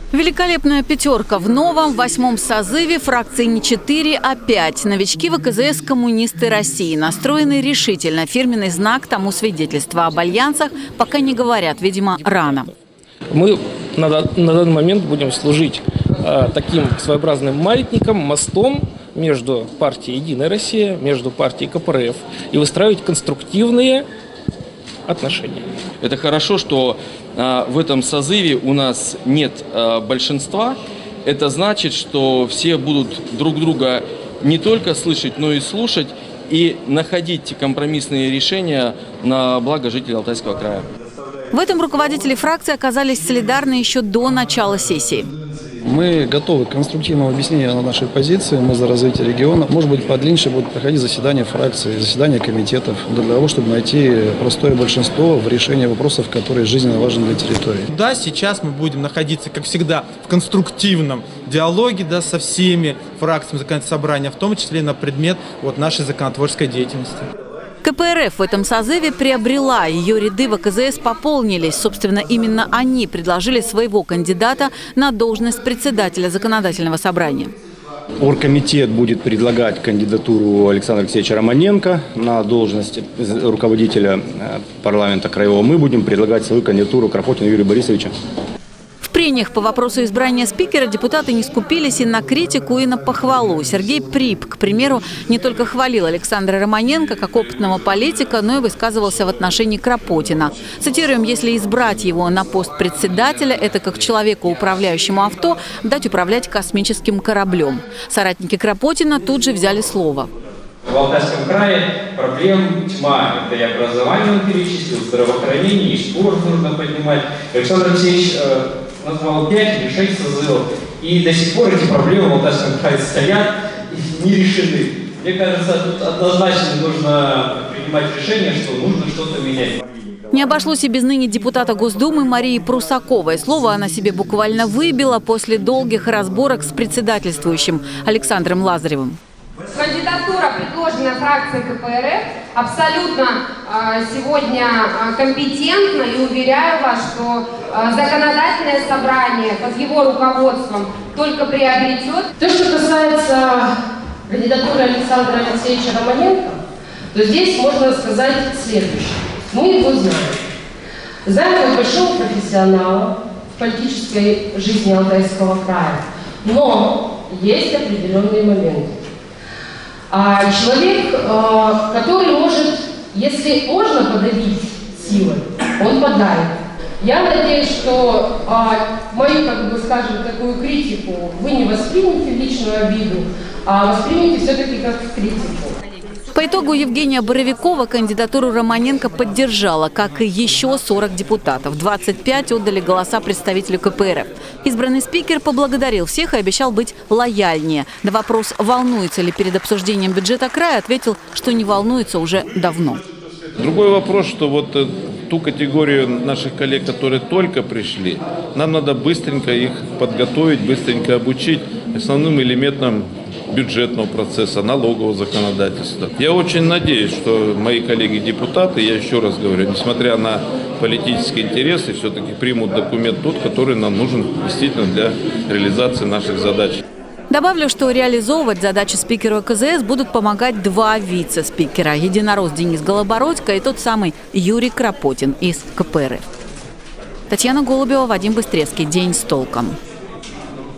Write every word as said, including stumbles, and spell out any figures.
Великолепная пятерка в новом восьмом созыве фракции не четыре, а пять. Новички ВКЗС «Коммунисты России» настроены решительно. Фирменный знак тому свидетельства. Об альянсах пока не говорят, видимо, рано. Мы на, на данный момент будем служить э, таким своеобразным маятником, мостом между партией «Единая Россия», между партией КПРФ и выстраивать конструктивные отношения. Это хорошо, что а, в этом созыве у нас нет а, большинства. Это значит, что все будут друг друга не только слышать, но и слушать и находить компромиссные решения на благо жителей Алтайского края. В этом руководители фракции оказались солидарны еще до начала сессии. Мы готовы к конструктивному объяснению на нашей позиции. Мы за развитие региона. Может быть, подлиннее будут проходить заседания фракции, заседания комитетов, для того, чтобы найти простое большинство в решении вопросов, которые жизненно важны для территории. Да, сейчас мы будем находиться, как всегда, в конструктивном диалоге, да, со всеми фракциями законодательного собрания, в том числе на предмет вот, нашей законотворческой деятельности. КПРФ в этом созыве приобрела, ее ряды ВКЗС пополнились. Собственно, именно они предложили своего кандидата на должность председателя законодательного собрания. Оргкомитет будет предлагать кандидатуру Александра Алексеевича Романенко на должность руководителя парламента краевого. Мы будем предлагать свою кандидатуру Кропотина Юрия Борисовича. В прениях по вопросу избрания спикера депутаты не скупились и на критику, и на похвалу. Сергей Прип, к примеру, не только хвалил Александра Романенко как опытного политика, но и высказывался в отношении Кропотина. Цитируем: «Если избрать его на пост председателя, это как человеку, управляющему авто, дать управлять космическим кораблем». Соратники Кропотина тут же взяли слово. В Алтайском крае проблем тьма. Это и образование он перечислил, здравоохранение, и спорт нужно поднимать. Александр Алексеевич э, назвал пять или шесть созывов. И до сих пор эти проблемы в Алтайском крае стоят и не решены. Мне кажется, тут однозначно нужно принимать решение, что нужно что-то менять. Не обошлось и без ныне депутата Госдумы Марии Прусаковой. Слово она себе буквально выбила после долгих разборок с председательствующим Александром Лазаревым. Кандидатура, предложенная фракцией КПРФ, абсолютно э, сегодня э, компетентна, и уверяю вас, что э, законодательное собрание под его руководством только приобретет. То, что касается кандидатуры Александра Алексеевича Романенко, то здесь можно сказать следующее. Мы его знаем. Знаем как большого профессионала в политической жизни Алтайского края. Но есть определенные моменты. А человек, который может, если можно подавить силой, он подавит. Я надеюсь, что мою, как бы скажем, такую критику вы не воспримете в личную обиду, а воспримете все-таки как критику. По итогу Евгения Боровикова кандидатуру Романенко поддержала, как и еще сорок депутатов. двадцать пять отдали голоса представителю КПРФ. Избранный спикер поблагодарил всех и обещал быть лояльнее. На вопрос, волнуется ли перед обсуждением бюджета края, ответил, что не волнуется уже давно. Другой вопрос, что вот ту категорию наших коллег, которые только пришли, нам надо быстренько их подготовить, быстренько обучить основным элементам бюджетного процесса, налогового законодательства. Я очень надеюсь, что мои коллеги-депутаты, я еще раз говорю, несмотря на политические интересы, все-таки примут документ тот, который нам нужен действительно для реализации наших задач. Добавлю, что реализовывать задачи спикера ВКЗС будут помогать два вице-спикера. Единорос Денис Голобородько и тот самый Юрий Кропотин из КПРФ. Татьяна Голубева, Вадим Быстрецкий. День с толком.